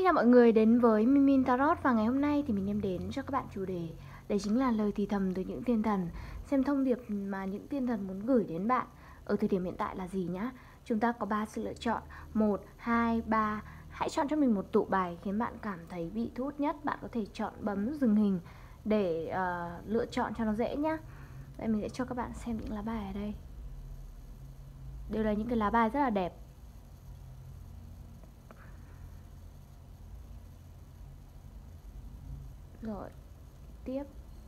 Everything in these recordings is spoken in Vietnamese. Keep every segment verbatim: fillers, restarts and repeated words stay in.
chào mọi người đến với Min Min Tarot. Và ngày hôm nay thì mình đem đến cho các bạn chủ đề đấy chính là lời thì thầm từ những thiên thần. Xem thông điệp mà những thiên thần muốn gửi đến bạn ở thời điểm hiện tại là gì nhá. Chúng ta có ba sự lựa chọn, một, hai, ba. Hãy chọn cho mình một tụ bài khiến bạn cảm thấy bị thu hút nhất. Bạn có thể chọn bấm dừng hình để uh, lựa chọn cho nó dễ nhá. Đây, mình sẽ cho các bạn xem những lá bài ở đây. Đều là những cái lá bài rất là đẹp. Rồi, tiếp.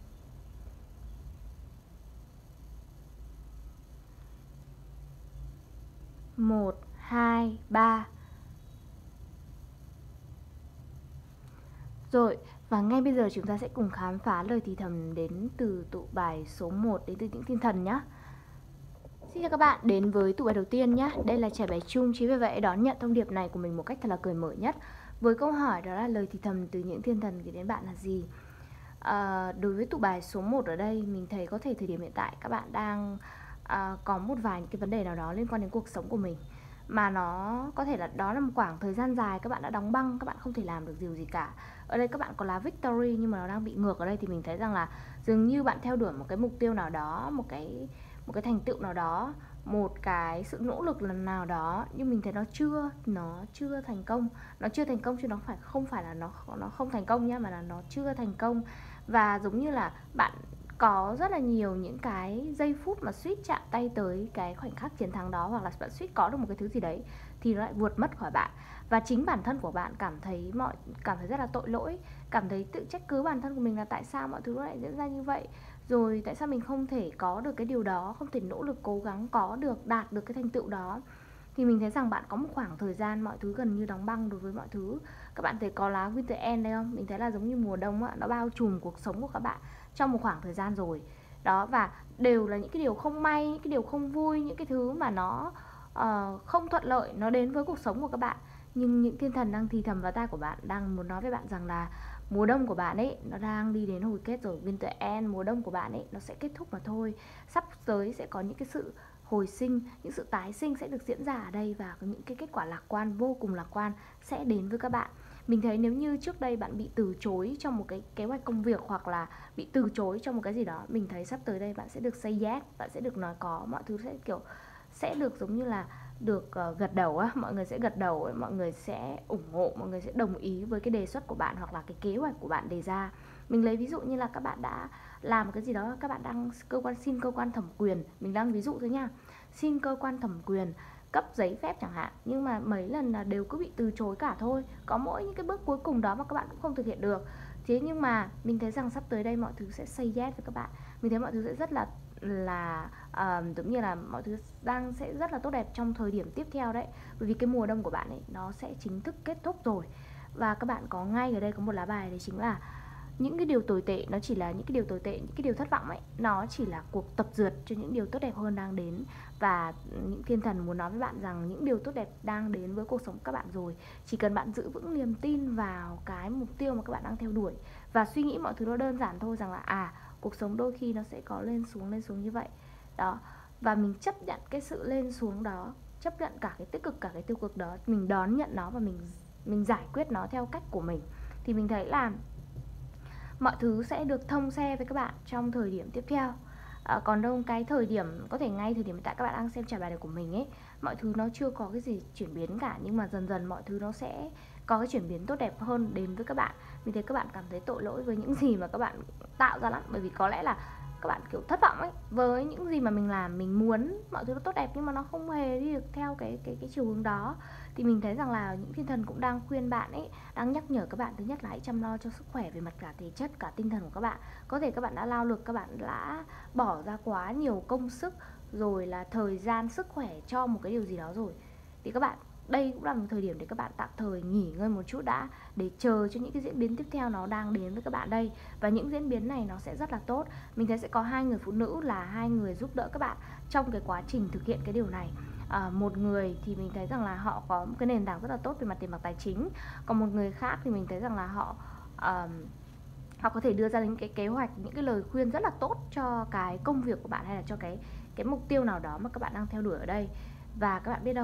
Một, hai, ba. Rồi, và ngay bây giờ chúng ta sẽ cùng khám phá lời thì thầm đến từ tụ bài số một, đến từ những thiên thần nhé. Xin chào các bạn đến với tụ bài đầu tiên nhé. Đây là trải bài chung, chính vì vậy đón nhận thông điệp này của mình một cách thật là cởi mở nhất. Với câu hỏi đó là lời thì thầm từ những thiên thần gửi đến bạn là gì? À, đối với tụ bài số một ở đây, mình thấy có thể thời điểm hiện tại các bạn đang à, có một vài những cái vấn đề nào đó liên quan đến cuộc sống của mình, mà nó có thể là đó là một khoảng thời gian dài các bạn đã đóng băng, các bạn không thể làm được điều gì cả. Ở đây các bạn có lá Victory nhưng mà nó đang bị ngược ở đây, thì mình thấy rằng là dường như bạn theo đuổi một cái mục tiêu nào đó, một cái một cái thành tựu nào đó, một cái sự nỗ lực lần nào đó, nhưng mình thấy nó chưa nó chưa thành công. Nó chưa thành công chứ nó phải không phải là nó nó không thành công nhá, mà là nó chưa thành công. Và giống như là bạn có rất là nhiều những cái giây phút mà suýt chạm tay tới cái khoảnh khắc chiến thắng đó, hoặc là bạn suýt có được một cái thứ gì đấy thì nó lại vượt mất khỏi bạn. Và chính bản thân của bạn cảm thấy mọi cảm thấy rất là tội lỗi, cảm thấy tự trách cứ bản thân của mình là tại sao mọi thứ nó lại diễn ra như vậy, rồi tại sao mình không thể có được cái điều đó, không thể nỗ lực cố gắng có được, đạt được cái thành tựu đó. Thì mình thấy rằng bạn có một khoảng thời gian mọi thứ gần như đóng băng đối với mọi thứ. Các bạn thấy có lá Winter End đây không? Mình thấy là giống như mùa đông á, nó bao trùm cuộc sống của các bạn trong một khoảng thời gian rồi. Đó, và đều là những cái điều không may, những cái điều không vui, những cái thứ mà nó uh, không thuận lợi nó đến với cuộc sống của các bạn. Nhưng những thiên thần đang thì thầm vào tai của bạn, đang muốn nói với bạn rằng là mùa đông của bạn ấy nó đang đi đến hồi kết rồi. Winter End, mùa đông của bạn ấy nó sẽ kết thúc mà thôi. Sắp tới sẽ có những cái sự hồi sinh, những sự tái sinh sẽ được diễn ra ở đây, và có những cái kết quả lạc quan, vô cùng lạc quan sẽ đến với các bạn. Mình thấy nếu như trước đây bạn bị từ chối trong một cái kế hoạch công việc, hoặc là bị từ chối trong một cái gì đó, mình thấy sắp tới đây bạn sẽ được say yes, bạn sẽ được nói có, mọi thứ sẽ kiểu sẽ được giống như là được uh, gật đầu á, mọi người sẽ gật đầu ấy, mọi người sẽ ủng hộ, mọi người sẽ đồng ý với cái đề xuất của bạn hoặc là cái kế hoạch của bạn đề ra. Mình lấy ví dụ như là các bạn đã làm một cái gì đó, các bạn đang cơ quan xin cơ quan thẩm quyền, mình đang ví dụ thôi nha, xin cơ quan thẩm quyền cấp giấy phép chẳng hạn, nhưng mà mấy lần là đều cứ bị từ chối cả thôi. Có mỗi những cái bước cuối cùng đó mà các bạn cũng không thực hiện được. Thế nhưng mà mình thấy rằng sắp tới đây mọi thứ sẽ say yes với các bạn. Mình thấy mọi thứ sẽ rất là là uh, giống như là mọi thứ đang sẽ rất là tốt đẹp trong thời điểm tiếp theo đấy. Bởi vì cái mùa đông của bạn ấy nó sẽ chính thức kết thúc rồi. Và các bạn có ngay ở đây có một lá bài, đấy chính là những cái điều tồi tệ, nó chỉ là những cái điều tồi tệ, những cái điều thất vọng ấy, nó chỉ là cuộc tập dượt cho những điều tốt đẹp hơn đang đến. Và những thiên thần muốn nói với bạn rằng những điều tốt đẹp đang đến với cuộc sống các bạn rồi. Chỉ cần bạn giữ vững niềm tin vào cái mục tiêu mà các bạn đang theo đuổi, và suy nghĩ mọi thứ nó đơn giản thôi, rằng là à, cuộc sống đôi khi nó sẽ có lên xuống lên xuống như vậy đó, và mình chấp nhận cái sự lên xuống đó, chấp nhận cả cái tích cực cả cái tiêu cực đó, mình đón nhận nó và mình mình giải quyết nó theo cách của mình, thì mình thấy là mọi thứ sẽ được thông xe với các bạn trong thời điểm tiếp theo. À, còn đâu cái thời điểm, có thể ngay thời điểm hiện tại các bạn đang xem trải bài này của mình ấy, mọi thứ nó chưa có cái gì chuyển biến cả, nhưng mà dần dần mọi thứ nó sẽ có cái chuyển biến tốt đẹp hơn đến với các bạn. Mình thấy các bạn cảm thấy tội lỗi với những gì mà các bạn tạo ra lắm, bởi vì có lẽ là các bạn kiểu thất vọng ấy với những gì mà mình làm. Mình muốn mọi thứ nó tốt đẹp nhưng mà nó không hề đi được theo cái cái cái chiều hướng đó. Thì mình thấy rằng là những thiên thần cũng đang khuyên bạn ấy, đang nhắc nhở các bạn, thứ nhất là hãy chăm lo cho sức khỏe về mặt cả thể chất, cả tinh thần của các bạn. Có thể các bạn đã lao lực, các bạn đã bỏ ra quá nhiều công sức, rồi là thời gian, sức khỏe cho một cái điều gì đó rồi, thì các bạn, đây cũng là một thời điểm để các bạn tạm thời nghỉ ngơi một chút đã, để chờ cho những cái diễn biến tiếp theo nó đang đến với các bạn đây. Và những diễn biến này nó sẽ rất là tốt. Mình thấy sẽ có hai người phụ nữ là hai người giúp đỡ các bạn trong cái quá trình thực hiện cái điều này. À, một người thì mình thấy rằng là họ có một cái nền tảng rất là tốt về mặt tiền bạc tài chính, còn một người khác thì mình thấy rằng là họ uh, họ có thể đưa ra những cái kế hoạch, những cái lời khuyên rất là tốt cho cái công việc của bạn, hay là cho cái cái mục tiêu nào đó mà các bạn đang theo đuổi ở đây. Và các bạn biết không,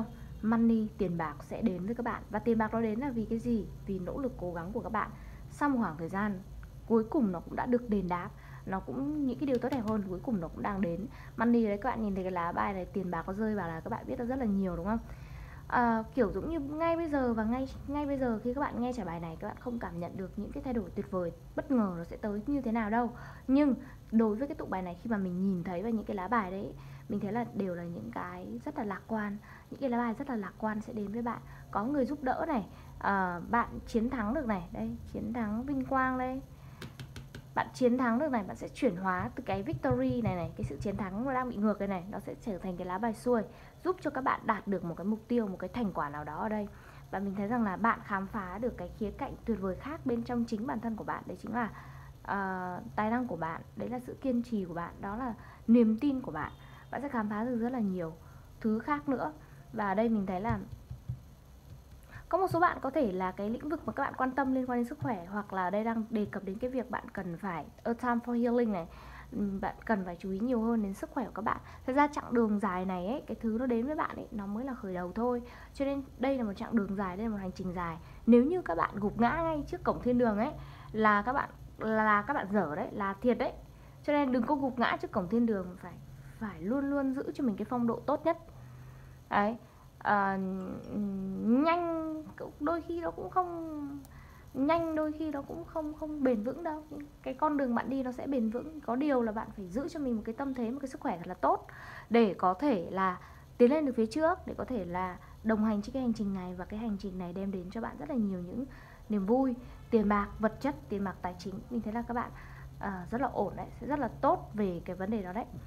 money, tiền bạc sẽ đến với các bạn. Và tiền bạc nó đến là vì cái gì? Vì nỗ lực cố gắng của các bạn. Sau một khoảng thời gian, cuối cùng nó cũng đã được đền đáp. Nó cũng, những cái điều tốt đẹp hơn cuối cùng nó cũng đang đến. Money đấy, các bạn nhìn thấy cái lá bài này, tiền bạc nó rơi vào là các bạn biết nó rất là nhiều đúng không? À, kiểu giống như ngay bây giờ và ngay ngay bây giờ khi các bạn nghe trả bài này, các bạn không cảm nhận được những cái thay đổi tuyệt vời bất ngờ nó sẽ tới như thế nào đâu. Nhưng đối với cái tụ bài này, khi mà mình nhìn thấy vào những cái lá bài đấy, mình thấy là đều là những cái rất là lạc quan. Những cái lá bài rất là lạc quan sẽ đến với bạn. Có người giúp đỡ này, à, bạn chiến thắng được này. Đây, chiến thắng vinh quang đây. Bạn chiến thắng được này, bạn sẽ chuyển hóa từ cái victory này này, cái sự chiến thắng nó đang bị ngược cái này, nó sẽ trở thành cái lá bài xuôi, giúp cho các bạn đạt được một cái mục tiêu, một cái thành quả nào đó ở đây. Và mình thấy rằng là bạn khám phá được cái khía cạnh tuyệt vời khác bên trong chính bản thân của bạn. Đấy chính là uh, tài năng của bạn, đấy là sự kiên trì của bạn, đó là niềm tin của bạn. Bạn sẽ khám phá được rất là nhiều thứ khác nữa. Và ở đây mình thấy là có một số bạn có thể là cái lĩnh vực mà các bạn quan tâm liên quan đến sức khỏe, hoặc là đây đang đề cập đến cái việc bạn cần phải a time for healing này, bạn cần phải chú ý nhiều hơn đến sức khỏe của các bạn. Thật ra chặng đường dài này ấy, cái thứ nó đến với bạn ấy nó mới là khởi đầu thôi. Cho nên đây là một chặng đường dài, đây là một hành trình dài. Nếu như các bạn gục ngã ngay trước cổng thiên đường ấy, là các bạn là các bạn dở đấy, là thiệt đấy. Cho nên đừng có gục ngã trước cổng thiên đường, phải phải luôn luôn giữ cho mình cái phong độ tốt nhất. Đấy. À, nhanh đôi khi nó cũng không nhanh, đôi khi nó cũng không không bền vững đâu. Cái con đường bạn đi nó sẽ bền vững. Có điều là bạn phải giữ cho mình một cái tâm thế, một cái sức khỏe thật là tốt, để có thể là tiến lên được phía trước, để có thể là đồng hành trên cái hành trình này. Và cái hành trình này đem đến cho bạn rất là nhiều những niềm vui, tiền bạc, vật chất, tiền bạc, tài chính. Mình thấy là các bạn à, rất là ổn đấy, sẽ rất là tốt về cái vấn đề đó đấy.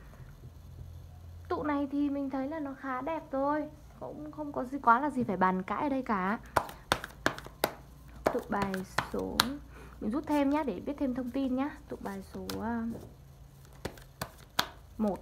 Tụ này thì mình thấy là nó khá đẹp thôi, cũng không có gì quá là gì phải bàn cãi ở đây cả. Tụ bài số, mình rút thêm nhé để biết thêm thông tin nhé. Tụ bài số một.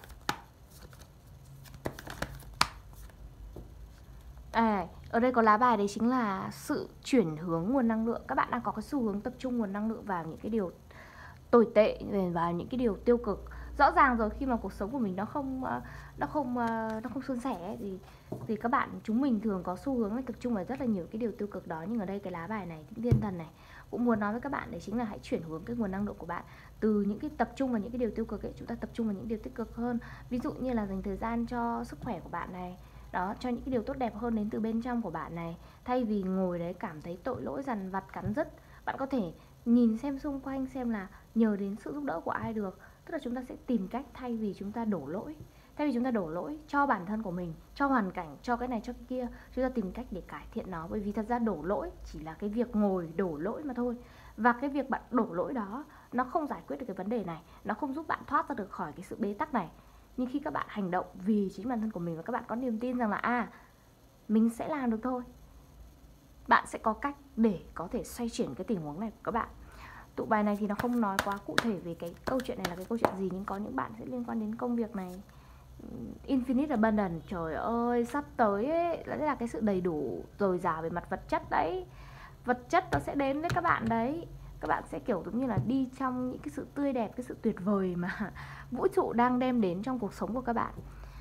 À, ở đây có lá bài đấy chính là sự chuyển hướng nguồn năng lượng. Các bạn đang có cái xu hướng tập trung nguồn năng lượng vào những cái điều tồi tệ, vào những cái điều tiêu cực. Rõ ràng rồi, khi mà cuộc sống của mình nó không nó không nó không suôn sẻ ấy, thì thì các bạn chúng mình thường có xu hướng là tập trung vào rất là nhiều cái điều tiêu cực đó. Nhưng ở đây cái lá bài này, thiên thần này, cũng muốn nói với các bạn đấy chính là hãy chuyển hướng cái nguồn năng lượng của bạn từ những cái tập trung vào những cái điều tiêu cực ấy, chúng ta tập trung vào những điều tích cực hơn. Ví dụ như là dành thời gian cho sức khỏe của bạn này, đó, cho những cái điều tốt đẹp hơn đến từ bên trong của bạn này. Thay vì ngồi đấy cảm thấy tội lỗi dằn vặt cắn rứt, bạn có thể nhìn xem xung quanh xem là nhờ đến sự giúp đỡ của ai được. Tức là chúng ta sẽ tìm cách, thay vì chúng ta đổ lỗi Thay vì chúng ta đổ lỗi cho bản thân của mình, cho hoàn cảnh, cho cái này, cho cái kia, chúng ta tìm cách để cải thiện nó. Bởi vì thật ra đổ lỗi chỉ là cái việc ngồi đổ lỗi mà thôi. Và cái việc bạn đổ lỗi đó, nó không giải quyết được cái vấn đề này, nó không giúp bạn thoát ra được khỏi cái sự bế tắc này. Nhưng khi các bạn hành động vì chính bản thân của mình, và các bạn có niềm tin rằng là à, mình sẽ làm được thôi, bạn sẽ có cách để có thể xoay chuyển cái tình huống này của các bạn. Tụ bài này thì nó không nói quá cụ thể về cái câu chuyện này là cái câu chuyện gì, nhưng có những bạn sẽ liên quan đến công việc này. Infinite Abundance, trời ơi, sắp tới ấy, đó là cái sự đầy đủ dồi dào về mặt vật chất đấy. Vật chất nó sẽ đến với các bạn đấy. Các bạn sẽ kiểu giống như là đi trong những cái sự tươi đẹp, cái sự tuyệt vời mà vũ trụ đang đem đến trong cuộc sống của các bạn.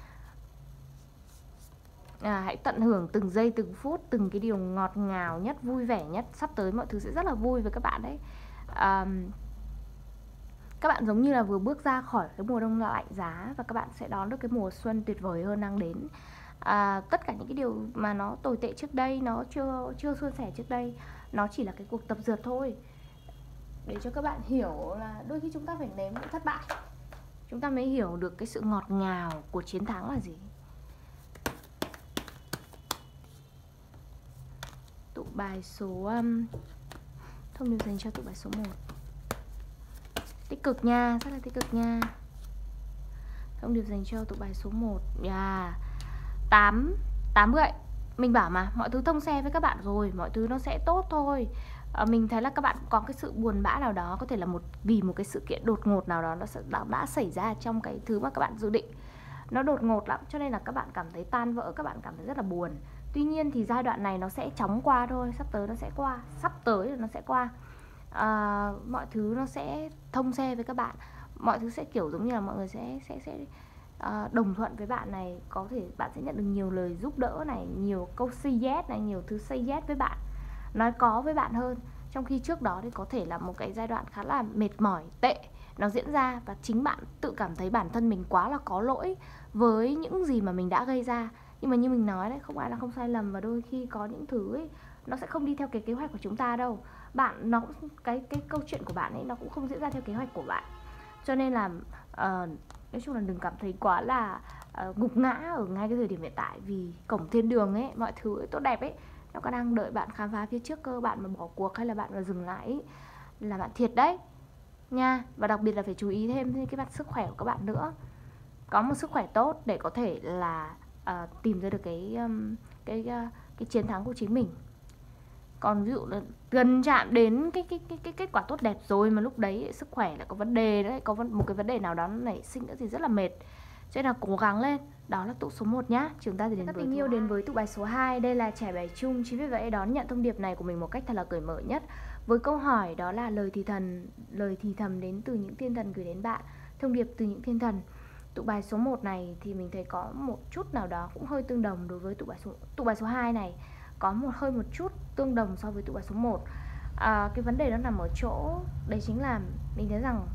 À, hãy tận hưởng từng giây, từng phút, từng cái điều ngọt ngào nhất, vui vẻ nhất. Sắp tới mọi thứ sẽ rất là vui với các bạn đấy. À, các bạn giống như là vừa bước ra khỏi cái mùa đông lạnh giá, và các bạn sẽ đón được cái mùa xuân tuyệt vời hơn đang đến. À, tất cả những cái điều mà nó tồi tệ trước đây, nó chưa chưa suôn sẻ trước đây, nó chỉ là cái cuộc tập dượt thôi, để cho các bạn hiểu là đôi khi chúng ta phải nếm những thất bại, chúng ta mới hiểu được cái sự ngọt ngào của chiến thắng là gì. Tụ bài số um, thông điệp dành cho tụ bài số một. Tích cực nha, rất là tích cực nha. Thông điệp dành cho tụ bài số một. Yeah. tám tám gậy. Mình bảo mà, mọi thứ thông xe với các bạn rồi, mọi thứ nó sẽ tốt thôi. à, Mình thấy là các bạn có cái sự buồn bã nào đó, có thể là một vì một cái sự kiện đột ngột nào đó nó sẽ, đã, đã xảy ra trong cái thứ mà các bạn dự định. Nó đột ngột lắm, cho nên là các bạn cảm thấy tan vỡ, các bạn cảm thấy rất là buồn. Tuy nhiên thì giai đoạn này nó sẽ chóng qua thôi, sắp tới nó sẽ qua, sắp tới là nó sẽ qua. À, mọi thứ nó sẽ thông xe với các bạn, mọi thứ sẽ kiểu giống như là mọi người sẽ sẽ sẽ uh, đồng thuận với bạn này, có thể bạn sẽ nhận được nhiều lời giúp đỡ này, nhiều câu say yes này, nhiều thứ say yes với bạn, nói có với bạn hơn. Trong khi trước đó thì có thể là một cái giai đoạn khá là mệt mỏi, tệ nó diễn ra, và chính bạn tự cảm thấy bản thân mình quá là có lỗi với những gì mà mình đã gây ra. Nhưng mà như mình nói đấy, không ai là không sai lầm, và đôi khi có những thứ ấy, nó sẽ không đi theo cái kế hoạch của chúng ta đâu. Bạn nó cái cái câu chuyện của bạn ấy nó cũng không diễn ra theo kế hoạch của bạn. Cho nên là uh, nói chung là đừng cảm thấy quá là uh, gục ngã ở ngay cái thời điểm hiện tại, vì cổng thiên đường ấy, mọi thứ ấy, tốt đẹp ấy, nó còn đang đợi bạn khám phá phía trước cơ. Bạn mà bỏ cuộc hay là bạn mà dừng lại ấy, là bạn thiệt đấy nha. Và đặc biệt là phải chú ý thêm đến cái mặt sức khỏe của các bạn nữa. Có một sức khỏe tốt để có thể là uh, tìm ra được cái um, cái uh, cái chiến thắng của chính mình. Còn ví dụ là gần chạm đến cái cái cái cái kết quả tốt đẹp rồi mà lúc đấy sức khỏe lại có vấn đề đấy, có một cái vấn đề nào đó nảy sinh nữa thì rất là mệt. Cho nên là cố gắng lên. Đó là tụ số một nhá. Chúng ta thì đến với tình yêu đến với tụ bài số hai. Đây là trẻ bài chung. Chính vì vậy đón nhận thông điệp này của mình một cách thật là cởi mở nhất, với câu hỏi đó là lời thì thần lời thì thầm đến từ những thiên thần gửi đến bạn. Thông điệp từ những thiên thần. Tụ bài số một này thì mình thấy có một chút nào đó cũng hơi tương đồng đối với tụ bài số tụ bài số hai này, có một hơi một chút tương đồng so với tụ bài số một. À, cái vấn đề nó nằm ở chỗ đấy chính là mình thấy rằng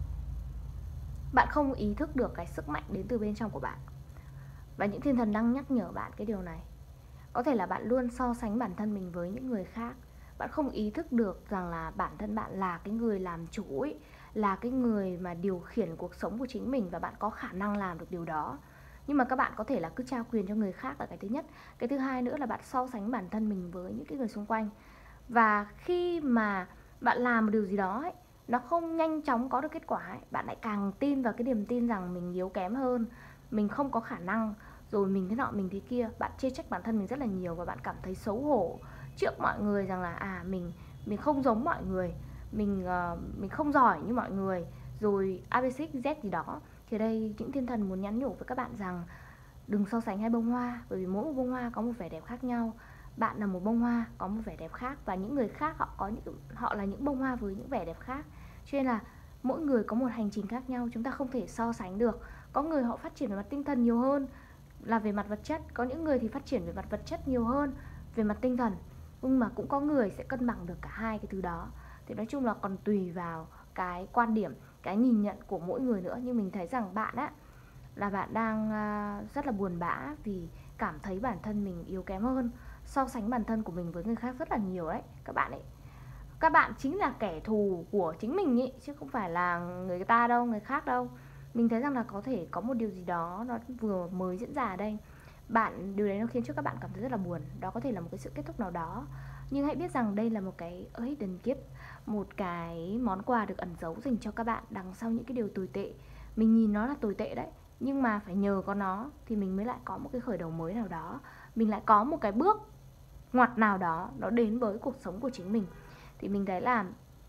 bạn không ý thức được cái sức mạnh đến từ bên trong của bạn, và những thiên thần đang nhắc nhở bạn cái điều này. Có thể là bạn luôn so sánh bản thân mình với những người khác. Bạn không ý thức được rằng là bản thân bạn là cái người làm chủ ấy, là cái người mà điều khiển cuộc sống của chính mình, và bạn có khả năng làm được điều đó. Nhưng mà các bạn có thể là cứ trao quyền cho người khác là cái thứ nhất. Cái thứ hai nữa là bạn so sánh bản thân mình với những cái người xung quanh. Và khi mà bạn làm một điều gì đó ấy, nó không nhanh chóng có được kết quả ấy, bạn lại càng tin vào cái niềm tin rằng mình yếu kém hơn, mình không có khả năng, rồi mình thế nọ mình thế kia. Bạn chê trách bản thân mình rất là nhiều, và bạn cảm thấy xấu hổ trước mọi người rằng là à mình mình không giống mọi người, mình uh, mình không giỏi như mọi người, rồi a bê xê Z gì đó. Thì đây những thiên thần muốn nhắn nhủ với các bạn rằng đừng so sánh hai bông hoa, bởi vì mỗi một bông hoa có một vẻ đẹp khác nhau. Bạn là một bông hoa có một vẻ đẹp khác, và những người khác họ có những họ là những bông hoa với những vẻ đẹp khác. Cho nên là mỗi người có một hành trình khác nhau, chúng ta không thể so sánh được. Có người họ phát triển về mặt tinh thần nhiều hơn là về mặt vật chất, có những người thì phát triển về mặt vật chất nhiều hơn về mặt tinh thần, nhưng mà cũng có người sẽ cân bằng được cả hai cái thứ đó. Thì nói chung là còn tùy vào cái quan điểm, cái nhìn nhận của mỗi người nữa. Nhưng mình thấy rằng bạn á, là bạn đang rất là buồn bã vì cảm thấy bản thân mình yếu kém hơn, so sánh bản thân của mình với người khác rất là nhiều đấy các bạn ấy. Các bạn chính là kẻ thù của chính mình ý, chứ không phải là người ta đâu, người khác đâu. Mình thấy rằng là có thể có một điều gì đó nó vừa mới diễn ra ở đây. Bạn, điều đấy nó khiến cho các bạn cảm thấy rất là buồn. Đó có thể là một cái sự kết thúc nào đó, nhưng hãy biết rằng đây là một cái hidden gift, một cái món quà được ẩn giấu dành cho các bạn đằng sau những cái điều tồi tệ. Mình nhìn nó là tồi tệ đấy, nhưng mà phải nhờ có nó thì mình mới lại có một cái khởi đầu mới nào đó, mình lại có một cái bước ngoặt nào đó nó đến với cuộc sống của chính mình. Thì mình thấy là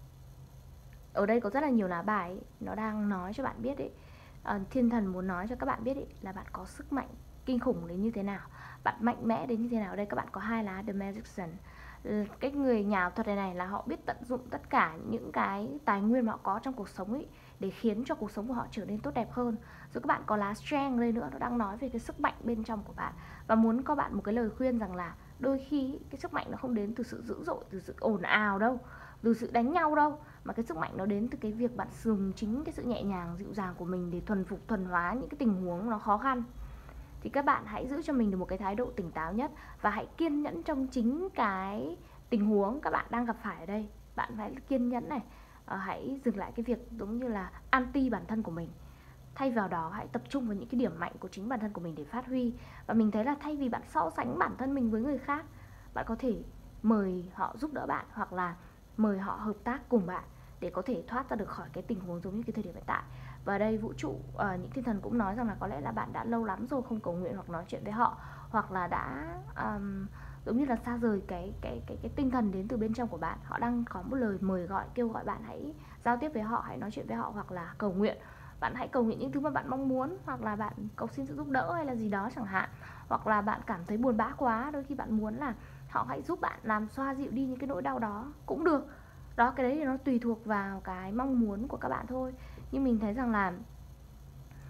ở đây có rất là nhiều lá bài ấy, nó đang nói cho bạn biết ấy, à, thiên thần muốn nói cho các bạn biết ấy, là bạn có sức mạnh kinh khủng đến như thế nào, bạn mạnh mẽ đến như thế nào. Ở đây các bạn có hai lá The Magician. Cái người nhà ảo thuật này này là họ biết tận dụng tất cả những cái tài nguyên mà họ có trong cuộc sống ấy để khiến cho cuộc sống của họ trở nên tốt đẹp hơn. Rồi các bạn có lá Strength đây nữa, nó đang nói về cái sức mạnh bên trong của bạn, và muốn có bạn một cái lời khuyên rằng là đôi khi cái sức mạnh nó không đến từ sự dữ dội, từ sự ồn ào đâu, từ sự đánh nhau đâu, mà cái sức mạnh nó đến từ cái việc bạn dùng chính cái sự nhẹ nhàng dịu dàng của mình để thuần phục, thuần hóa những cái tình huống nó khó khăn. Thì các bạn hãy giữ cho mình được một cái thái độ tỉnh táo nhất, và hãy kiên nhẫn trong chính cái tình huống các bạn đang gặp phải ở đây. Bạn phải kiên nhẫn này, hãy dừng lại cái việc giống như là anti bản thân của mình. Thay vào đó hãy tập trung vào những cái điểm mạnh của chính bản thân của mình để phát huy. Và mình thấy là thay vì bạn so sánh bản thân mình với người khác, bạn có thể mời họ giúp đỡ bạn, hoặc là mời họ hợp tác cùng bạn để có thể thoát ra được khỏi cái tình huống giống như cái thời điểm hiện tại. Và đây vũ trụ, uh, những thiên thần cũng nói rằng là có lẽ là bạn đã lâu lắm rồi không cầu nguyện hoặc nói chuyện với họ, hoặc là đã um, giống như là xa rời cái, cái, cái, cái tinh thần đến từ bên trong của bạn. Họ đang có một lời mời gọi, kêu gọi bạn hãy giao tiếp với họ, hãy nói chuyện với họ, hoặc là cầu nguyện. Bạn hãy cầu nguyện những thứ mà bạn mong muốn, hoặc là bạn cầu xin sự giúp đỡ hay là gì đó chẳng hạn. Hoặc là bạn cảm thấy buồn bã quá, đôi khi bạn muốn là họ hãy giúp bạn làm xoa dịu đi những cái nỗi đau đó cũng được. Đó, cái đấy thì nó tùy thuộc vào cái mong muốn của các bạn thôi. Nhưng mình thấy rằng là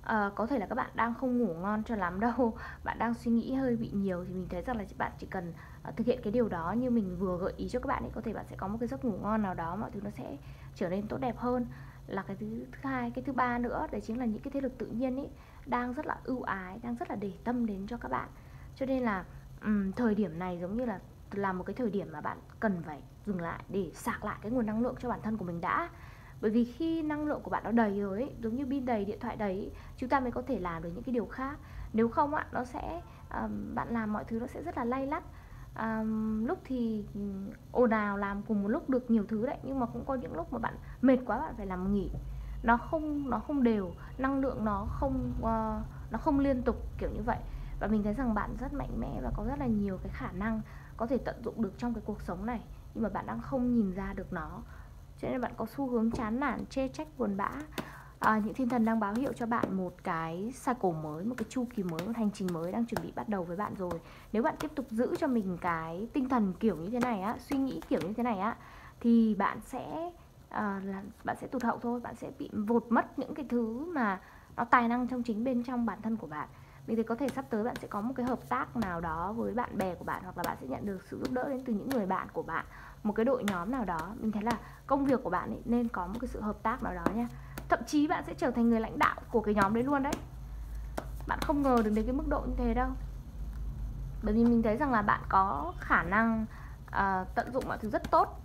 uh, có thể là các bạn đang không ngủ ngon cho lắm đâu, bạn đang suy nghĩ hơi bị nhiều, thì mình thấy rằng là bạn chỉ cần uh, thực hiện cái điều đó như mình vừa gợi ý cho các bạn ấy, có thể bạn sẽ có một cái giấc ngủ ngon nào đó, mọi thứ nó sẽ trở nên tốt đẹp hơn. Là cái thứ, thứ hai, cái thứ ba nữa, đấy chính là những cái thế lực tự nhiên ấy đang rất là ưu ái, đang rất là để tâm đến cho các bạn. Cho nên là um, thời điểm này giống như là là một cái thời điểm mà bạn cần phải dừng lại để sạc lại cái nguồn năng lượng cho bản thân của mình đã. Bởi vì khi năng lượng của bạn nó đầy rồi ấy, giống như pin đầy, điện thoại đầy ấy, chúng ta mới có thể làm được những cái điều khác. Nếu không ạ, nó sẽ um, bạn làm mọi thứ nó sẽ rất là lay lắt. Um, lúc thì ồn ào làm cùng một lúc được nhiều thứ đấy, nhưng mà cũng có những lúc mà bạn mệt quá, bạn phải làm nghỉ. Nó không nó không đều, năng lượng nó không uh, nó không liên tục kiểu như vậy. Và mình thấy rằng bạn rất mạnh mẽ và có rất là nhiều cái khả năng có thể tận dụng được trong cái cuộc sống này, nhưng mà bạn đang không nhìn ra được nó. Cho nên bạn có xu hướng chán nản, chê trách, buồn bã. à, Những thiên thần đang báo hiệu cho bạn một cái cycle mới, một cái chu kỳ mới, một hành trình mới đang chuẩn bị bắt đầu với bạn rồi. Nếu bạn tiếp tục giữ cho mình cái tinh thần kiểu như thế này á, suy nghĩ kiểu như thế này á, thì bạn sẽ à, là bạn sẽ tụt hậu thôi. Bạn sẽ bị vụt mất những cái thứ mà nó tài năng trong chính bên trong bản thân của bạn. Mình thấy có thể sắp tới bạn sẽ có một cái hợp tác nào đó với bạn bè của bạn, hoặc là bạn sẽ nhận được sự giúp đỡ đến từ những người bạn của bạn, một cái đội nhóm nào đó. Mình thấy là công việc của bạn ấy nên có một cái sự hợp tác nào đó nha. Thậm chí bạn sẽ trở thành người lãnh đạo của cái nhóm đấy luôn đấy. Bạn không ngờ được đến cái mức độ như thế đâu. Bởi vì mình thấy rằng là bạn có khả năng uh, tận dụng mọi thứ rất tốt.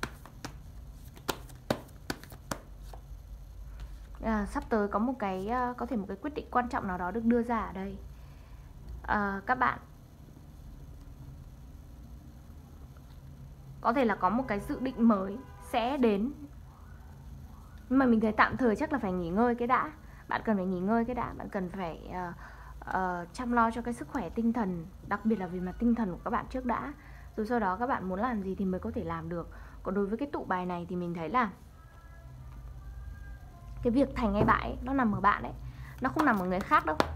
À, sắp tới có một cái uh, có thể một cái quyết định quan trọng nào đó được đưa ra ở đây. Uh, các bạn có thể là có một cái dự định mới sẽ đến, nhưng mà mình thấy tạm thời chắc là phải nghỉ ngơi cái đã. Bạn cần phải nghỉ ngơi cái đã. Bạn cần phải uh, uh, chăm lo cho cái sức khỏe tinh thần, đặc biệt là về mặt tinh thần của các bạn trước đã. Rồi sau đó các bạn muốn làm gì thì mới có thể làm được. Còn đối với cái tụ bài này thì mình thấy là cái việc thành hay bại ấy, nó nằm ở bạn đấy, nó không nằm ở người khác đâu.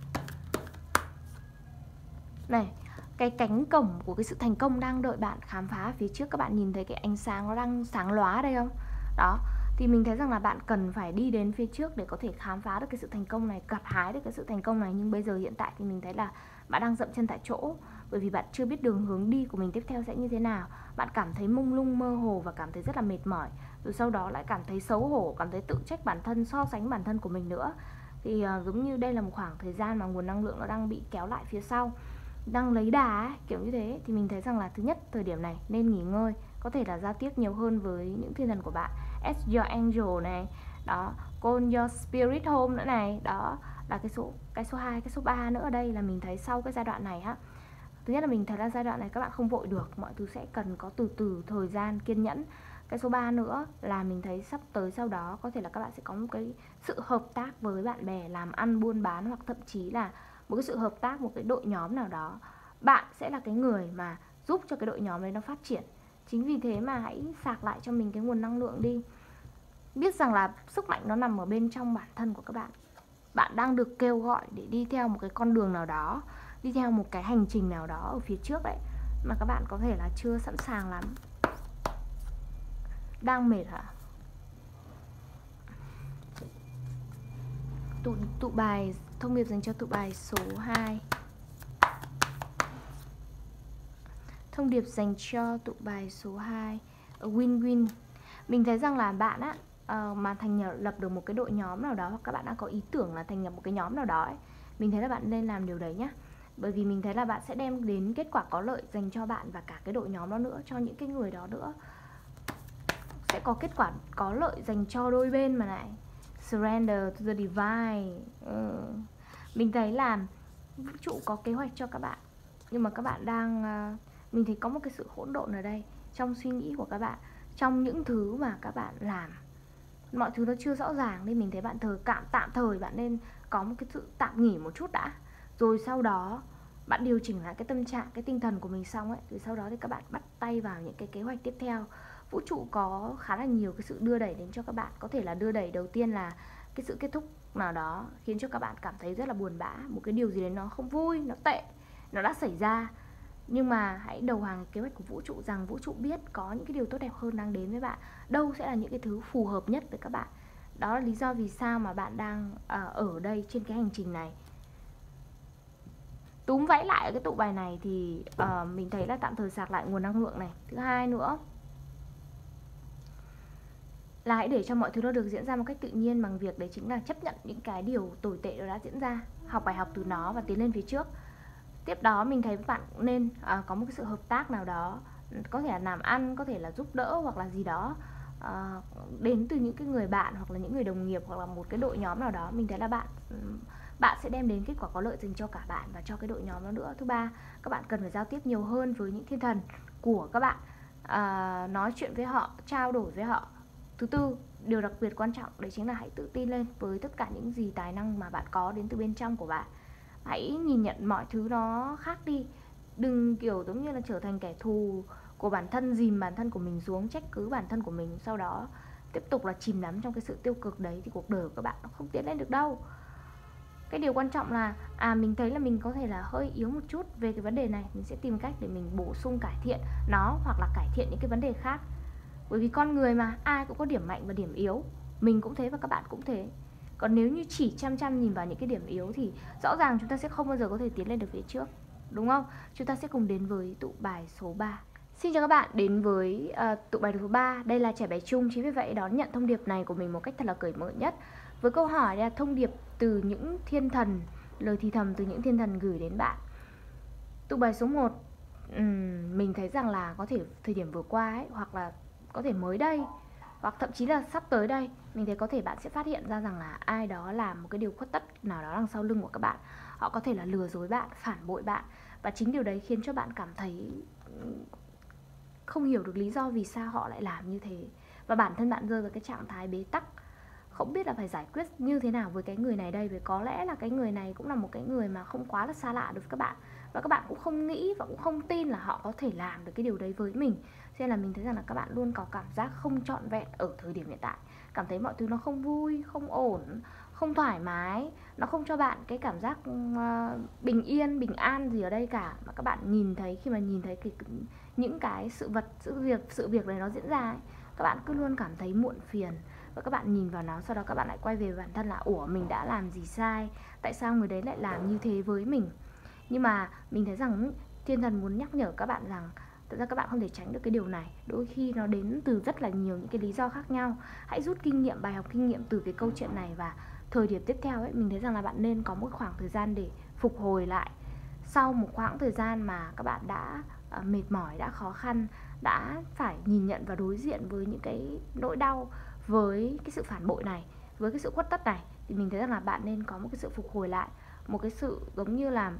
Này, cái cánh cổng của cái sự thành công đang đợi bạn khám phá phía trước. Các bạn nhìn thấy cái ánh sáng nó đang sáng lóa ở đây không? Đó, thì mình thấy rằng là bạn cần phải đi đến phía trước để có thể khám phá được cái sự thành công này, gặt hái được cái sự thành công này. Nhưng bây giờ hiện tại thì mình thấy là bạn đang dậm chân tại chỗ, bởi vì bạn chưa biết đường hướng đi của mình tiếp theo sẽ như thế nào. Bạn cảm thấy mông lung mơ hồ và cảm thấy rất là mệt mỏi, rồi sau đó lại cảm thấy xấu hổ, cảm thấy tự trách bản thân, so sánh bản thân của mình nữa. Thì uh, giống như đây là một khoảng thời gian mà nguồn năng lượng nó đang bị kéo lại phía sau, đang lấy đà ấy, kiểu như thế. Thì mình thấy rằng là thứ nhất, thời điểm này nên nghỉ ngơi, có thể là giao tiếp nhiều hơn với những thiên thần của bạn, ask your angel này, đó, call your spirit home nữa này. Đó là cái số cái số hai, cái số ba nữa ở đây là mình thấy sau cái giai đoạn này á. Thứ nhất là mình thấy là giai đoạn này các bạn không vội được, mọi thứ sẽ cần có từ từ, thời gian, kiên nhẫn. Cái số ba nữa là mình thấy sắp tới sau đó có thể là các bạn sẽ có một cái sự hợp tác với bạn bè, làm ăn buôn bán, hoặc thậm chí là một cái sự hợp tác, một cái đội nhóm nào đó. Bạn sẽ là cái người mà giúp cho cái đội nhóm đấy nó phát triển. Chính vì thế mà hãy sạc lại cho mình cái nguồn năng lượng đi. Biết rằng là sức mạnh nó nằm ở bên trong bản thân của các bạn. Bạn đang được kêu gọi để đi theo một cái con đường nào đó, đi theo một cái hành trình nào đó ở phía trước đấy, mà các bạn có thể là chưa sẵn sàng lắm. Đang mệt hả? Tụ, tụ bài, thông điệp dành cho tụ bài số hai. Thông điệp dành cho tụ bài số hai, win-win. Mình thấy rằng là bạn á, uh, mà thành lập được một cái đội nhóm nào đó, hoặc các bạn đã có ý tưởng là thành lập một cái nhóm nào đó ấy, mình thấy là bạn nên làm điều đấy nhá. Bởi vì mình thấy là bạn sẽ đem đến kết quả có lợi dành cho bạn và cả cái đội nhóm đó nữa, cho những cái người đó nữa. Sẽ có kết quả có lợi dành cho đôi bên mà này. Surrender to the divine. ừ. Mình thấy là vũ trụ có kế hoạch cho các bạn, nhưng mà các bạn đang uh, mình thấy có một cái sự hỗn độn ở đây, trong suy nghĩ của các bạn, trong những thứ mà các bạn làm, mọi thứ nó chưa rõ ràng. Nên mình thấy bạn thời cạm tạm thời bạn nên có một cái sự tạm nghỉ một chút đã, rồi sau đó bạn điều chỉnh lại cái tâm trạng, cái tinh thần của mình xong ấy, rồi sau đó thì các bạn bắt tay vào những cái kế hoạch tiếp theo. Vũ trụ có khá là nhiều cái sự đưa đẩy đến cho các bạn. Có thể là đưa đẩy đầu tiên là cái sự kết thúc nào đó khiến cho các bạn cảm thấy rất là buồn bã, một cái điều gì đấy nó không vui, nó tệ, nó đã xảy ra. Nhưng mà hãy đầu hàng kế hoạch của vũ trụ, rằng vũ trụ biết có những cái điều tốt đẹp hơn đang đến với bạn. Đâu sẽ là những cái thứ phù hợp nhất với các bạn. Đó là lý do vì sao mà bạn đang à, ở đây trên cái hành trình này. Túm vẫy lại ở cái tụ bài này thì uh, mình thấy là tạm thời sạc lại nguồn năng lượng này. Thứ hai nữa là hãy để cho mọi thứ nó được diễn ra một cách tự nhiên bằng việc đấy chính là chấp nhận những cái điều tồi tệ đó đã diễn ra, học bài học từ nó và tiến lên phía trước. Tiếp đó mình thấy bạn nên uh, có một cái sự hợp tác nào đó, có thể là làm ăn, có thể là giúp đỡ hoặc là gì đó, uh, đến từ những cái người bạn hoặc là những người đồng nghiệp hoặc là một cái đội nhóm nào đó. Mình thấy là bạn bạn sẽ đem đến kết quả có lợi dành cho cả bạn và cho cái đội nhóm đó nữa. Thứ ba, các bạn cần phải giao tiếp nhiều hơn với những thiên thần của các bạn, uh, nói chuyện với họ, trao đổi với họ. Thứ tư, điều đặc biệt quan trọng đấy chính là hãy tự tin lên với tất cả những gì tài năng mà bạn có đến từ bên trong của bạn. Hãy nhìn nhận mọi thứ nó khác đi. Đừng kiểu giống như là trở thành kẻ thù của bản thân, dìm bản thân của mình xuống, trách cứ bản thân của mình, sau đó tiếp tục là chìm đắm trong cái sự tiêu cực đấy, thì cuộc đời của các bạn nó không tiến lên được đâu. Cái điều quan trọng là à mình thấy là mình có thể là hơi yếu một chút về cái vấn đề này, mình sẽ tìm cách để mình bổ sung cải thiện nó hoặc là cải thiện những cái vấn đề khác. Bởi vì con người mà, ai cũng có điểm mạnh và điểm yếu. Mình cũng thế và các bạn cũng thế. Còn nếu như chỉ chăm chăm nhìn vào những cái điểm yếu thì rõ ràng chúng ta sẽ không bao giờ có thể tiến lên được phía trước, đúng không? Chúng ta sẽ cùng đến với tụ bài số ba. Xin chào các bạn đến với uh, tụ bài số ba. Đây là Trẻ Bé Chung, chính vì vậy đón nhận thông điệp này của mình một cách thật là cởi mở nhất. Với câu hỏi là thông điệp từ những thiên thần, lời thì thầm từ những thiên thần gửi đến bạn. Tụ bài số một, um, mình thấy rằng là có thể thời điểm vừa qua ấy, hoặc là có thể mới đây, hoặc thậm chí là sắp tới đây, mình thấy có thể bạn sẽ phát hiện ra rằng là ai đó làm một cái điều khuất tất nào đó đằng sau lưng của các bạn. Họ có thể là lừa dối bạn, phản bội bạn, và chính điều đấy khiến cho bạn cảm thấy không hiểu được lý do vì sao họ lại làm như thế. Và bản thân bạn rơi vào cái trạng thái bế tắc, không biết là phải giải quyết như thế nào với cái người này đây. Vì có lẽ là cái người này cũng là một cái người mà không quá là xa lạ đối với các bạn, và các bạn cũng không nghĩ và cũng không tin là họ có thể làm được cái điều đấy với mình. Cho nên là mình thấy rằng là các bạn luôn có cảm giác không trọn vẹn ở thời điểm hiện tại, cảm thấy mọi thứ nó không vui, không ổn, không thoải mái, nó không cho bạn cái cảm giác uh, bình yên, bình an gì ở đây cả. Mà các bạn nhìn thấy, khi mà nhìn thấy cái, những cái sự vật, sự việc, sự việc này nó diễn ra ấy, các bạn cứ luôn cảm thấy muộn phiền. Và các bạn nhìn vào nó, sau đó các bạn lại quay về bản thân là ủa mình đã làm gì sai, tại sao người đấy lại làm như thế với mình. Nhưng mà mình thấy rằng thiên thần muốn nhắc nhở các bạn rằng thật ra các bạn không thể tránh được cái điều này. Đôi khi nó đến từ rất là nhiều những cái lý do khác nhau. Hãy rút kinh nghiệm, bài học kinh nghiệm từ cái câu chuyện này. Và thời điểm tiếp theo ấy, mình thấy rằng là bạn nên có một khoảng thời gian để phục hồi lại. Sau một khoảng thời gian mà các bạn đã uh, mệt mỏi, đã khó khăn, đã phải nhìn nhận và đối diện với những cái nỗi đau, với cái sự phản bội này, với cái sự khuất tất này, thì mình thấy rằng là bạn nên có một cái sự phục hồi lại, một cái sự giống như là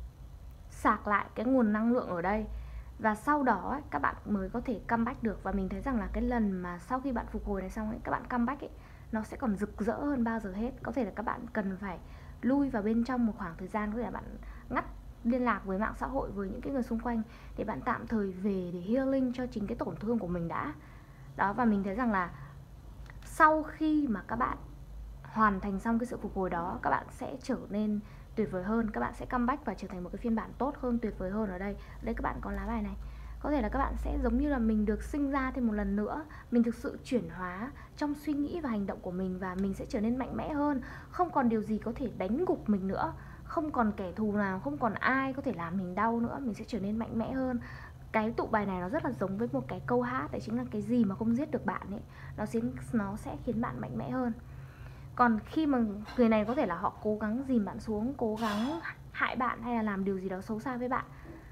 sạc lại cái nguồn năng lượng ở đây. Và sau đó ấy, các bạn mới có thể comeback được. Và mình thấy rằng là cái lần mà sau khi bạn phục hồi này xong ấy, các bạn comeback ấy, nó sẽ còn rực rỡ hơn bao giờ hết. Có thể là các bạn cần phải lui vào bên trong một khoảng thời gian, có thể là bạn ngắt liên lạc với mạng xã hội, với những cái người xung quanh, để bạn tạm thời về để healing cho chính cái tổn thương của mình đã. Đó, và mình thấy rằng là sau khi mà các bạn hoàn thành xong cái sự phục hồi đó, các bạn sẽ trở nên tuyệt vời hơn. Các bạn sẽ comeback và trở thành một cái phiên bản tốt hơn, tuyệt vời hơn. Ở đây, ở đây các bạn có lá bài này. Có thể là các bạn sẽ giống như là mình được sinh ra thêm một lần nữa. Mình thực sự chuyển hóa trong suy nghĩ và hành động của mình, và mình sẽ trở nên mạnh mẽ hơn. Không còn điều gì có thể đánh gục mình nữa, không còn kẻ thù nào, không còn ai có thể làm mình đau nữa. Mình sẽ trở nên mạnh mẽ hơn. Cái tụ bài này nó rất là giống với một cái câu hát, đấy chính là cái gì mà không giết được bạn ấy, nó sẽ, nó sẽ khiến bạn mạnh mẽ hơn. Còn khi mà người này có thể là họ cố gắng dìm bạn xuống, cố gắng hại bạn hay là làm điều gì đó xấu xa với bạn,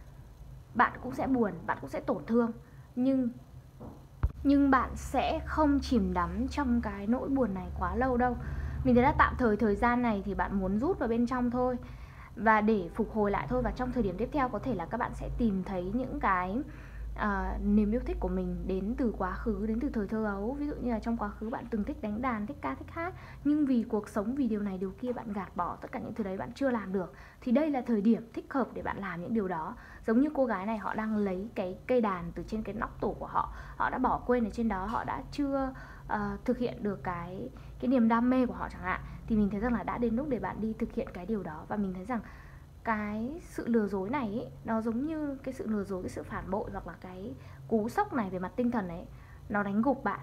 bạn cũng sẽ buồn, bạn cũng sẽ tổn thương. Nhưng Nhưng bạn sẽ không chìm đắm trong cái nỗi buồn này quá lâu đâu. Mình thấy là tạm thời thời gian này thì bạn muốn rút vào bên trong thôi, và để phục hồi lại thôi. Và trong thời điểm tiếp theo có thể là các bạn sẽ tìm thấy những cái uh, niềm yêu thích của mình đến từ quá khứ, đến từ thời thơ ấu. Ví dụ như là trong quá khứ bạn từng thích đánh đàn, thích ca, thích hát, nhưng vì cuộc sống, vì điều này điều kia, bạn gạt bỏ tất cả những thứ đấy, bạn chưa làm được. Thì đây là thời điểm thích hợp để bạn làm những điều đó. Giống như cô gái này, họ đang lấy cái cây đàn từ trên cái nóc tủ của họ, họ đã bỏ quên ở trên đó, họ đã chưa uh, thực hiện được cái cái niềm đam mê của họ chẳng hạn. Thì mình thấy rằng là đã đến lúc để bạn đi thực hiện cái điều đó. Và mình thấy rằng cái sự lừa dối này ấy, nó giống như cái sự lừa dối, cái sự phản bội, hoặc là cái cú sốc này về mặt tinh thần ấy, nó đánh gục bạn,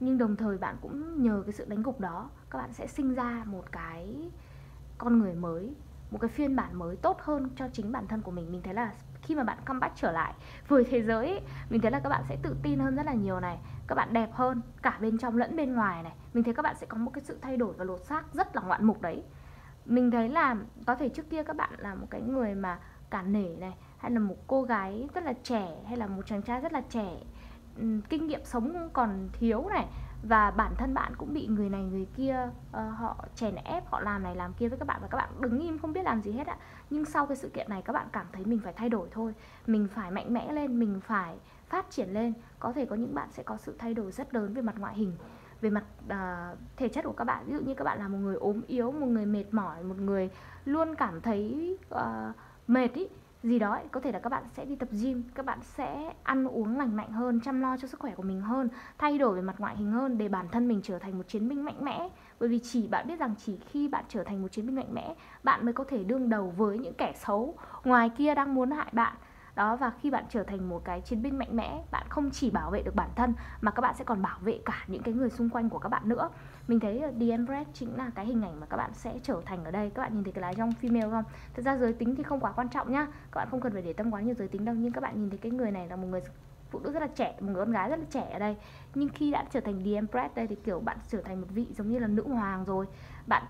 Nhưng đồng thời bạn cũng nhờ cái sự đánh gục đó, các bạn sẽ sinh ra một cái con người mới, một cái phiên bản mới tốt hơn cho chính bản thân của mình. Mình thấy là khi mà bạn comeback trở lại với thế giới ấy, mình thấy là các bạn sẽ tự tin hơn rất là nhiều này. Các bạn đẹp hơn cả bên trong lẫn bên ngoài này. Mình thấy các bạn sẽ có một cái sự thay đổi và lột xác rất là ngoạn mục đấy. Mình thấy là có thể trước kia các bạn là một cái người mà cả nể này, hay là một cô gái rất là trẻ, hay là một chàng trai rất là trẻ, kinh nghiệm sống còn thiếu này, và bản thân bạn cũng bị người này người kia uh, họ chèn ép, họ làm này làm kia với các bạn, và các bạn đứng im không biết làm gì hết ạ. Nhưng sau cái sự kiện này các bạn cảm thấy mình phải thay đổi thôi, mình phải mạnh mẽ lên, mình phải phát triển lên. Có thể có những bạn sẽ có sự thay đổi rất lớn về mặt ngoại hình, về mặt uh, thể chất của các bạn. Ví dụ như các bạn là một người ốm yếu, một người mệt mỏi, một người luôn cảm thấy uh, mệt ý, gì đó ấy. Có thể là các bạn sẽ đi tập gym, các bạn sẽ ăn uống lành mạnh hơn, chăm lo cho sức khỏe của mình hơn, thay đổi về mặt ngoại hình hơn để bản thân mình trở thành một chiến binh mạnh mẽ. Bởi vì chỉ bạn biết rằng chỉ khi bạn trở thành một chiến binh mạnh mẽ, bạn mới có thể đương đầu với những kẻ xấu ngoài kia đang muốn hại bạn. Đó, và khi bạn trở thành một cái chiến binh mạnh mẽ, bạn không chỉ bảo vệ được bản thân mà các bạn sẽ còn bảo vệ cả những cái người xung quanh của các bạn nữa. Mình thấy The Empress chính là cái hình ảnh mà các bạn sẽ trở thành ở đây. Các bạn nhìn thấy cái lá trong female không? Thực ra giới tính thì không quá quan trọng nhá, các bạn không cần phải để tâm quá nhiều giới tính đâu. Nhưng các bạn nhìn thấy cái người này là một người phụ nữ rất là trẻ, một người con gái rất là trẻ ở đây. Nhưng khi đã trở thành The Empress đây thì kiểu bạn trở thành một vị giống như là nữ hoàng rồi. Bạn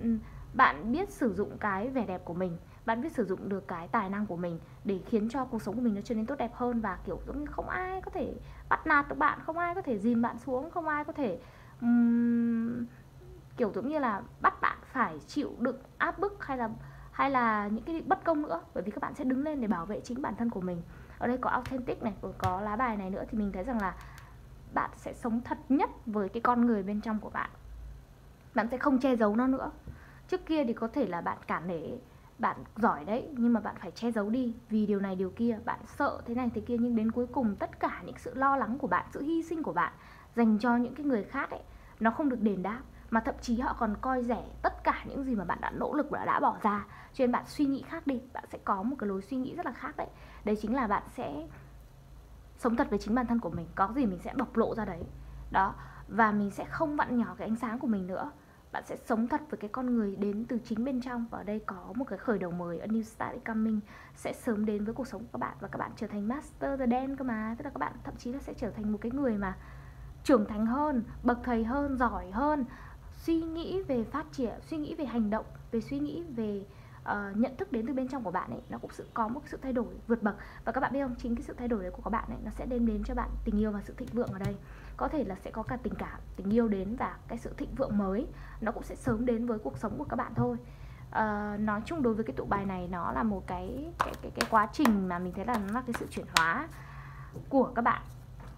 bạn biết sử dụng cái vẻ đẹp của mình, bạn biết sử dụng được cái tài năng của mình để khiến cho cuộc sống của mình nó trở nên tốt đẹp hơn. Và kiểu giống như không ai có thể bắt nạt được bạn, không ai có thể dìm bạn xuống, không ai có thể um, kiểu giống như là bắt bạn phải chịu đựng áp bức hay là hay là những cái bất công nữa. Bởi vì các bạn sẽ đứng lên để bảo vệ chính bản thân của mình. Ở đây có authentic này, có lá bài này nữa, thì mình thấy rằng là bạn sẽ sống thật nhất với cái con người bên trong của bạn. Bạn sẽ không che giấu nó nữa. Trước kia thì có thể là bạn cản nể, bạn giỏi đấy, nhưng mà bạn phải che giấu đi vì điều này điều kia, bạn sợ thế này thế kia. Nhưng đến cuối cùng tất cả những sự lo lắng của bạn, sự hy sinh của bạn dành cho những cái người khác ấy, nó không được đền đáp, mà thậm chí họ còn coi rẻ tất cả những gì mà bạn đã nỗ lực và đã bỏ ra. Cho nên bạn suy nghĩ khác đi, bạn sẽ có một cái lối suy nghĩ rất là khác đấy. Đấy chính là bạn sẽ sống thật với chính bản thân của mình, có gì mình sẽ bộc lộ ra đấy. Đó, và mình sẽ không vặn nhỏ cái ánh sáng của mình nữa. Bạn sẽ sống thật với cái con người đến từ chính bên trong. Và ở đây có một cái khởi đầu mới, a new start is coming, sẽ sớm đến với cuộc sống của các bạn. Và các bạn trở thành master the dance cơ mà. Tức là các bạn thậm chí là sẽ trở thành một cái người mà trưởng thành hơn, bậc thầy hơn, giỏi hơn, suy nghĩ về phát triển, suy nghĩ về hành động, về suy nghĩ về uh, nhận thức đến từ bên trong của bạn ấy, nó cũng sự có một sự thay đổi vượt bậc. Và các bạn biết không, chính cái sự thay đổi đấy của các bạn ấy, nó sẽ đem đến cho bạn tình yêu và sự thịnh vượng ở đây. Có thể là sẽ có cả tình cảm, tình yêu đến, và cái sự thịnh vượng mới nó cũng sẽ sớm đến với cuộc sống của các bạn thôi. Uh, nói chung đối với cái tụ bài này, nó là một cái cái cái cái quá trình mà mình thấy là nó là cái sự chuyển hóa của các bạn.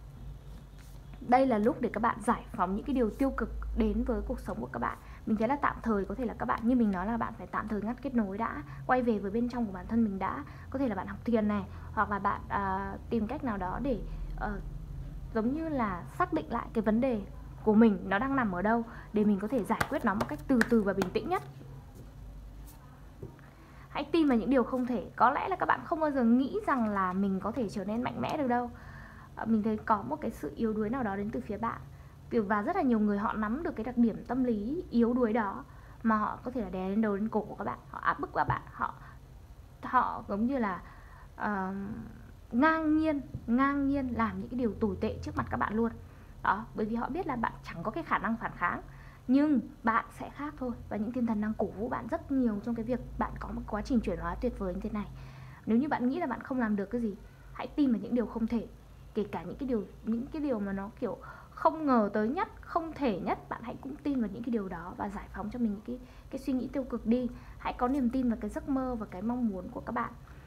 Đây là lúc để các bạn giải phóng những cái điều tiêu cực đến với cuộc sống của các bạn. Mình thấy là tạm thời có thể là các bạn, như mình nói là bạn phải tạm thời ngắt kết nối đã, quay về với bên trong của bản thân mình đã. Có thể là bạn học thiền này, hoặc là bạn uh, tìm cách nào đó để uh, giống như là xác định lại cái vấn đề của mình nó đang nằm ở đâu, để mình có thể giải quyết nó một cách từ từ và bình tĩnh nhất. Hãy tin vào những điều không thể. Có lẽ là các bạn không bao giờ nghĩ rằng là mình có thể trở nên mạnh mẽ được đâu. Mình thấy có một cái sự yếu đuối nào đó đến từ phía bạn. Và rất là nhiều người họ nắm được cái đặc điểm tâm lý yếu đuối đó, mà họ có thể là đè lên đầu đến cổ của các bạn, họ áp bức vào bạn, họ họ giống như là uh, ngang nhiên ngang nhiên làm những cái điều tồi tệ trước mặt các bạn luôn. Đó, bởi vì họ biết là bạn chẳng có cái khả năng phản kháng. Nhưng bạn sẽ khác thôi. Và những thiên thần đang cổ vũ bạn rất nhiều trong cái việc bạn có một quá trình chuyển hóa tuyệt vời như thế này. Nếu như bạn nghĩ là bạn không làm được cái gì, hãy tin vào những điều không thể. Kể cả những cái điều những cái điều mà nó kiểu không ngờ tới nhất, không thể nhất, bạn hãy cũng tin vào những cái điều đó và giải phóng cho mình cái cái suy nghĩ tiêu cực đi. Hãy có niềm tin vào cái giấc mơ và cái mong muốn của các bạn.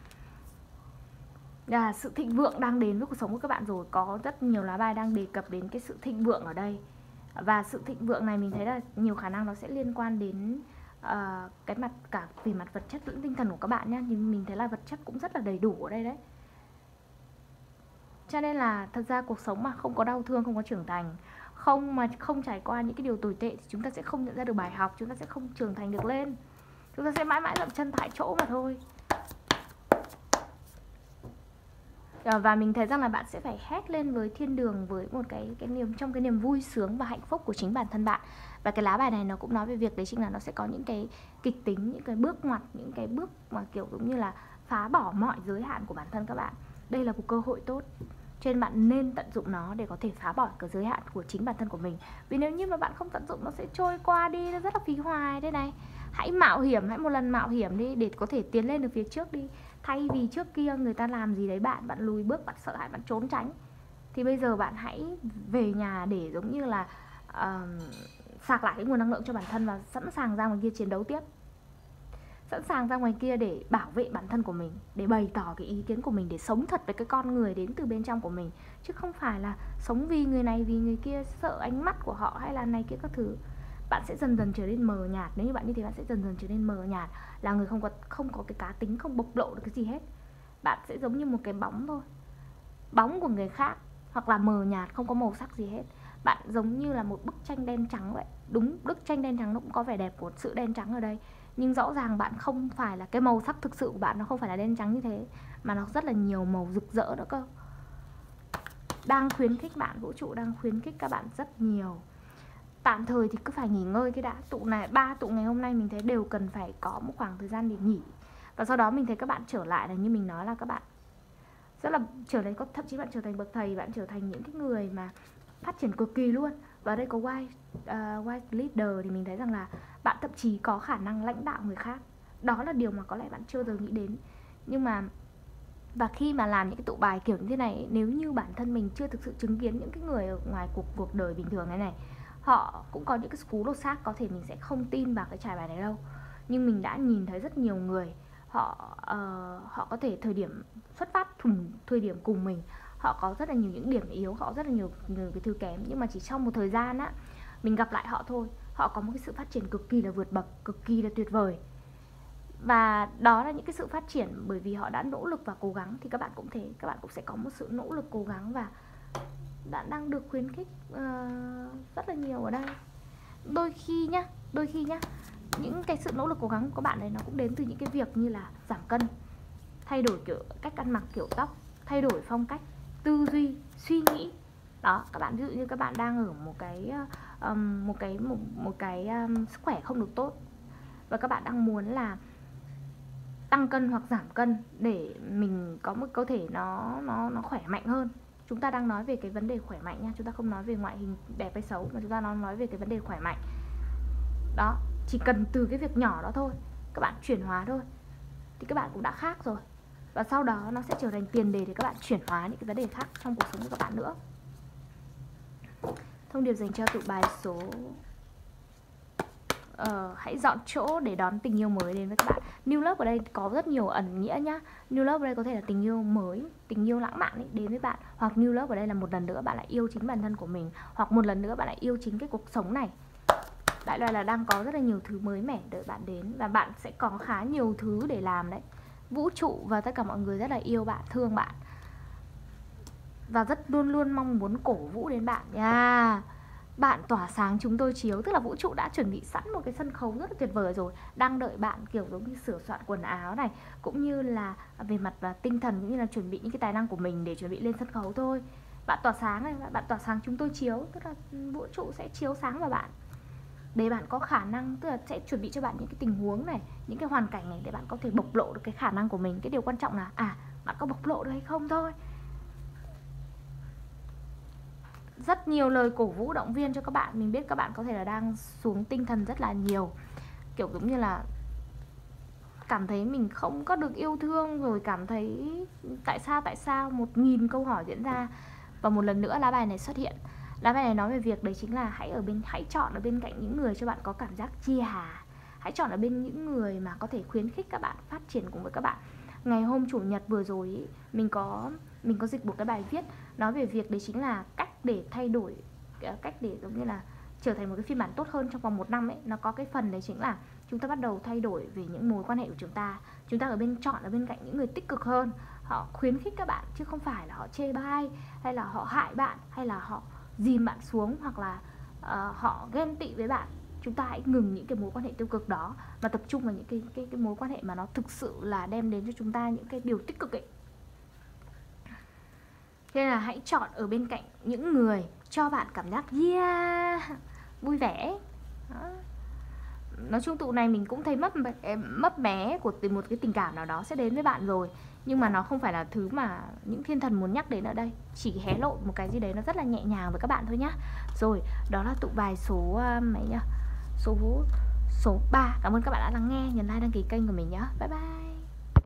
À, sự thịnh vượng đang đến với cuộc sống của các bạn rồi. Có rất nhiều lá bài đang đề cập đến cái sự thịnh vượng ở đây. Và sự thịnh vượng này mình thấy là nhiều khả năng nó sẽ liên quan đến uh, cái mặt cả về mặt vật chất lẫn tinh thần của các bạn nhé. Nhưng mình thấy là vật chất cũng rất là đầy đủ ở đây đấy. Cho nên là thật ra cuộc sống mà không có đau thương, không có trưởng thành, không mà không trải qua những cái điều tồi tệ thì chúng ta sẽ không nhận ra được bài học, chúng ta sẽ không trưởng thành được lên. Chúng ta sẽ mãi mãi dậm chân tại chỗ mà thôi. Và mình thấy rằng là bạn sẽ phải hét lên với thiên đường với một cái cái niềm trong cái niềm vui sướng và hạnh phúc của chính bản thân bạn. Và cái lá bài này nó cũng nói về việc đấy chính là nó sẽ có những cái kịch tính, những cái bước ngoặt, những cái bước mà kiểu giống như là phá bỏ mọi giới hạn của bản thân các bạn. Đây là một cơ hội tốt, cho nên bạn nên tận dụng nó để có thể phá bỏ cái giới hạn của chính bản thân của mình. Vì nếu như mà bạn không tận dụng, nó sẽ trôi qua đi, nó rất là phí hoài thế này. Hãy mạo hiểm, hãy một lần mạo hiểm đi để có thể tiến lên được phía trước đi. Thay vì trước kia người ta làm gì đấy bạn, bạn lùi bước, bạn sợ hãi, bạn trốn tránh, thì bây giờ bạn hãy về nhà để giống như là uh, sạc lại cái nguồn năng lượng cho bản thân và sẵn sàng ra ngoài kia chiến đấu tiếp. Sẵn sàng ra ngoài kia để bảo vệ bản thân của mình, để bày tỏ cái ý kiến của mình, để sống thật với cái con người đến từ bên trong của mình. Chứ không phải là sống vì người này, vì người kia, sợ ánh mắt của họ hay là này kia các thứ. Bạn sẽ dần dần trở nên mờ nhạt. Nếu như bạn như thế, bạn sẽ dần dần trở nên mờ nhạt, là người không có, không có cái cá tính, không bộc lộ được cái gì hết. Bạn sẽ giống như một cái bóng thôi, bóng của người khác, hoặc là mờ nhạt, không có màu sắc gì hết. Bạn giống như là một bức tranh đen trắng vậy. Đúng, bức tranh đen trắng nó cũng có vẻ đẹp của sự đen trắng ở đây, nhưng rõ ràng bạn không phải là cái màu sắc thực sự của bạn, nó không phải là đen trắng như thế, mà nó rất là nhiều màu rực rỡ nữa cơ. Đang khuyến khích bạn, vũ trụ đang khuyến khích các bạn rất nhiều. Tạm thời thì cứ phải nghỉ ngơi cái đã. Tụ này, ba tụ ngày hôm nay mình thấy đều cần phải có một khoảng thời gian để nghỉ. Và sau đó mình thấy các bạn trở lại là như mình nói là các bạn rất là trở thành, có thậm chí bạn trở thành bậc thầy, bạn trở thành những cái người mà phát triển cực kỳ luôn. Và ở đây có White, uh, White Leader thì mình thấy rằng là bạn thậm chí có khả năng lãnh đạo người khác. Đó là điều mà có lẽ bạn chưa bao giờ nghĩ đến. Nhưng mà và khi mà làm những cái tụ bài kiểu như thế này, nếu như bản thân mình chưa thực sự chứng kiến những cái người ở ngoài cuộc cuộc đời bình thường này này, họ cũng có những cái cú lột xác, có thể mình sẽ không tin vào cái trải bài này đâu, nhưng mình đã nhìn thấy rất nhiều người họ uh, họ có thể thời điểm xuất phát thùng thời điểm cùng mình, họ có rất là nhiều những điểm yếu, họ rất là nhiều, nhiều cái thứ kém, nhưng mà chỉ trong một thời gian á, mình gặp lại họ thôi, họ có một cái sự phát triển cực kỳ là vượt bậc, cực kỳ là tuyệt vời. Và đó là những cái sự phát triển bởi vì họ đã nỗ lực và cố gắng. Thì các bạn cũng thế, các bạn cũng sẽ có một sự nỗ lực cố gắng và đã đang được khuyến khích uh, rất là nhiều ở đây. Đôi khi nhá, đôi khi nhá, những cái sự nỗ lực cố gắng của các bạn này nó cũng đến từ những cái việc như là giảm cân, thay đổi kiểu cách ăn mặc, kiểu tóc, thay đổi phong cách, tư duy, suy nghĩ. Đó, các bạn ví dụ như các bạn đang ở một cái um, một cái một, một cái um, sức khỏe không được tốt, và các bạn đang muốn là tăng cân hoặc giảm cân để mình có một cơ thể nó nó nó khỏe mạnh hơn. Chúng ta đang nói về cái vấn đề khỏe mạnh nha, chúng ta không nói về ngoại hình đẹp hay xấu, mà chúng ta đang nói về cái vấn đề khỏe mạnh. Đó, chỉ cần từ cái việc nhỏ đó thôi, các bạn chuyển hóa thôi, thì các bạn cũng đã khác rồi. Và sau đó nó sẽ trở thành tiền đề để các bạn chuyển hóa những cái vấn đề khác trong cuộc sống của các bạn nữa. Thông điệp dành cho tụ bài số Uh, hãy dọn chỗ để đón tình yêu mới đến với các bạn. New love ở đây có rất nhiều ẩn nghĩa nhá. New love ở đây có thể là tình yêu mới, tình yêu lãng mạn ấy, đến với bạn. Hoặc new love ở đây là một lần nữa bạn lại yêu chính bản thân của mình, hoặc một lần nữa bạn lại yêu chính cái cuộc sống này. Đại loại là đang có rất là nhiều thứ mới mẻ đợi bạn đến, và bạn sẽ có khá nhiều thứ để làm đấy. Vũ trụ và tất cả mọi người rất là yêu bạn, thương bạn, và rất luôn luôn mong muốn cổ vũ đến bạn nha. Yeah. Bạn tỏa sáng chúng tôi chiếu, tức là vũ trụ đã chuẩn bị sẵn một cái sân khấu rất là tuyệt vời rồi, đang đợi bạn kiểu giống như sửa soạn quần áo này, cũng như là về mặt và tinh thần, cũng như là chuẩn bị những cái tài năng của mình để chuẩn bị lên sân khấu thôi. Bạn tỏa sáng này, bạn tỏa sáng chúng tôi chiếu, tức là vũ trụ sẽ chiếu sáng vào bạn để bạn có khả năng, tức là sẽ chuẩn bị cho bạn những cái tình huống này, những cái hoàn cảnh này để bạn có thể bộc lộ được cái khả năng của mình. Cái điều quan trọng là à, bạn có bộc lộ được hay không thôi. Rất nhiều lời cổ vũ động viên cho các bạn. Mình biết các bạn có thể là đang xuống tinh thần rất là nhiều, kiểu giống như là cảm thấy mình không có được yêu thương, rồi cảm thấy tại sao tại sao một nghìn câu hỏi diễn ra. Và một lần nữa lá bài này xuất hiện. Lá bài này nói về việc đấy chính là hãy ở bên hãy chọn ở bên cạnh những người cho bạn có cảm giác chi hà. Hãy chọn ở bên những người mà có thể khuyến khích các bạn phát triển cùng với các bạn. Ngày hôm chủ nhật vừa rồi ý, mình có mình có dịch một cái bài viết nói về việc đấy chính là cách để thay đổi, cách để giống như là trở thành một cái phiên bản tốt hơn trong vòng một năm ấy. Nó có cái phần đấy chính là chúng ta bắt đầu thay đổi về những mối quan hệ của chúng ta. Chúng ta ở bên chọn ở bên cạnh những người tích cực hơn, họ khuyến khích các bạn, chứ không phải là họ chê bai, hay là họ hại bạn, hay là họ dìm bạn xuống, hoặc là uh, họ ghen tị với bạn. Chúng ta hãy ngừng những cái mối quan hệ tiêu cực đó, mà tập trung vào những cái, cái, cái mối quan hệ mà nó thực sự là đem đến cho chúng ta những cái điều tích cực ấy. Thế nên là hãy chọn ở bên cạnh những người cho bạn cảm giác yeah, vui vẻ. Đó. Nói chung tụ này mình cũng thấy mấp mấp mé của một cái tình cảm nào đó sẽ đến với bạn rồi. Nhưng mà nó không phải là thứ mà những thiên thần muốn nhắc đến ở đây. Chỉ hé lộ một cái gì đấy nó rất là nhẹ nhàng với các bạn thôi nhá. Rồi, đó là tụ bài số mấy nhá? Số số ba. Cảm ơn các bạn đã lắng nghe. Nhấn like đăng ký kênh của mình nhé. Bye bye.